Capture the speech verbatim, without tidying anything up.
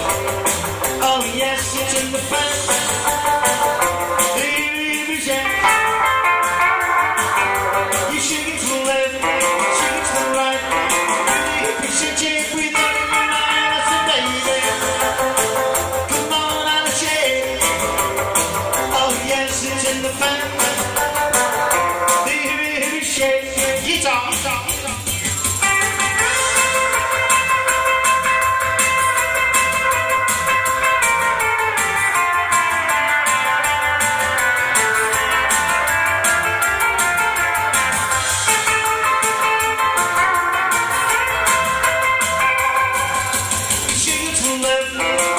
Oh yes, it's in the fan. You shake it to the left, shake it to the right. You shake it with all your mind, I said, baby, come on out and shake. Oh yes, it's in the fan. Baby, shake, guitar, guitar. Left.